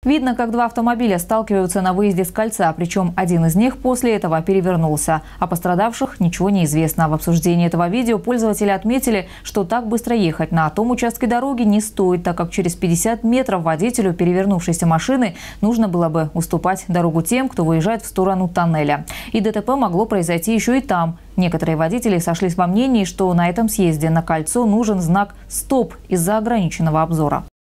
Видно, как два автомобиля сталкиваются на выезде с кольца, причем один из них после этого перевернулся. О пострадавших ничего не известно. В обсуждении этого видео пользователи отметили, что так быстро ехать на том участке дороги не стоит, так как через 50 метров водителю перевернувшейся машины нужно было бы уступать дорогу тем, кто выезжает в сторону тоннеля. И ДТП могло произойти еще и там. Некоторые водители сошлись во мнении, что на этом съезде на кольцо нужен знак «Стоп» из-за ограниченного обзора.